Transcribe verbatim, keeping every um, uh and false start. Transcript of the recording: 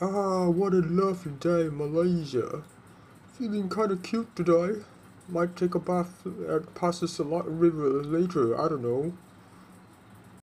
Ah, what a lovely day in Malaysia. Feeling kinda cute today. Might take a bath at past the Salat River later, I don't know.